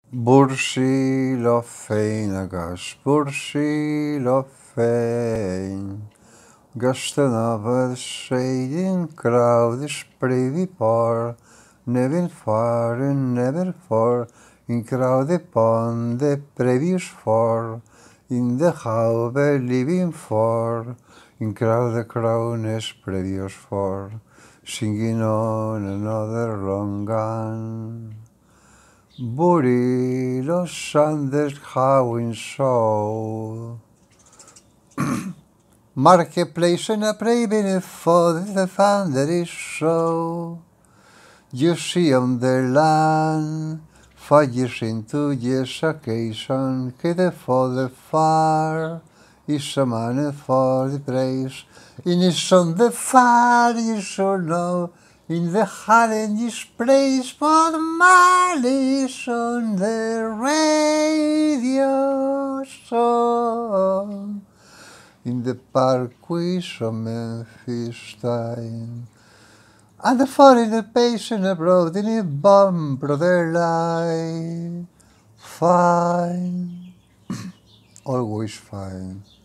Burschi lo féin agus burschi lo féin. Gastan afad shading crowd is pretty poor. Never far and never far. In crowd upon the previous four. In the how living for. In crowd the crown is previous four. Singing on another long gun. Buri los Sanders howin so. Marketplace and a praving for the founder is so. You see on the land, 5 years into years occasion, que for the far is a man for the praise. In is on the far, you should know, in the Harlem is praise for the malice on the radio song. In the parkway some Memphis time. And the foreigner patient abroad in a bomb, brother lie. Fine, always fine.